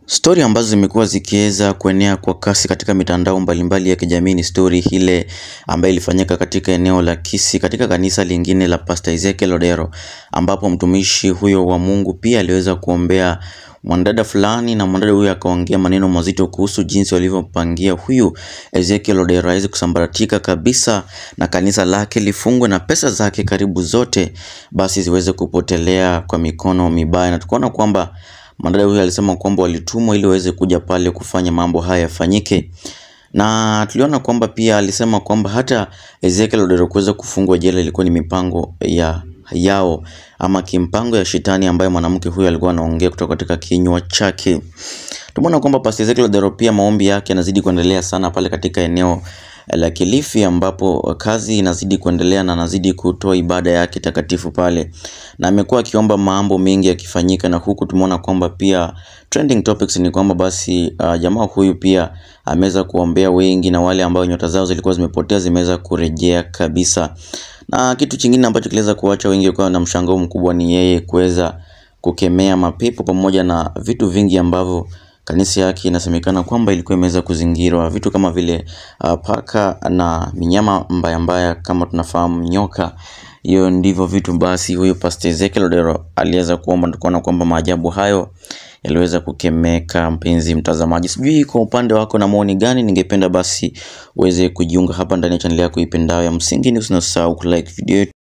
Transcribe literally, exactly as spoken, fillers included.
Story ambazo zimekuwa zikiweza kuenea kwa kasi katika mitandao mbalimbali ya kijamii ni story ile ambayo ilifanyika katika eneo la Kisii katika kanisa lingine la Pastor Ezekiel Odero, ambapo mtumishi huyo wa Mungu pia aliweza kuombea mwanadada fulani, na mwanadada huyo akaongea maneno mazito kuhusu jinsi walivyopangia huyu Ezekiel Odero aweze kusambaratika kabisa na kanisa lake lifungwe na pesa zake karibu zote basi ziweze kupotelea kwa mikono mibaya. Na tukaona kwamba mwanadada huyu alisema kwamba walitumwa ili waweze kuja pale kufanya mambo haya yafanyike. Na tuliona kwamba pia alisema kwamba hata Ezekiel Odero kuweza kufungwa jela ilikuwa ni mipango ya yao ama kimpango ya shetani ambayo mwanamke huyu alikuwa anaongea kutoka katika kinywa chake. Tumeona kwamba Pastor Ezekiel Odero pia maombi yake yanazidi kuendelea sana pale katika eneo la Kilifi, ambapo kazi inazidi kuendelea na anazidi kutoa ibada yake takatifu pale, na amekuwa akiomba mambo mengi yakifanyika. Na huku tumeona kwamba pia trending topics ni kwamba basi uh, jamaa huyu pia ameweza kuombea wengi, na wale ambao nyota zao zilikuwa zimepotea zimeweza kurejea kabisa. Na kitu kingine ambacho kiliweza kuacha wengi kwa na mshangao mkubwa ni yeye kuweza kukemea mapepo pamoja na vitu vingi ambavyo kanisa yake inasemekana kwamba ilikuwa imeweza kuzingirwa, vitu kama vile uh, paka na minyama mbaya mbaya kama tunafahamu nyoka. Hiyo ndivyo vitu basi huyu Pastor Ezekiel Odero aliweza kuomba, tukaona kwamba maajabu hayo yaliweza kukemeka. Mpenzi mtazamaji, sijui kwa upande wako na maoni gani? Ningependa basi uweze kujiunga hapa ndani ya channel yako ipendayo ya Msingi News, na usisahau kulike video.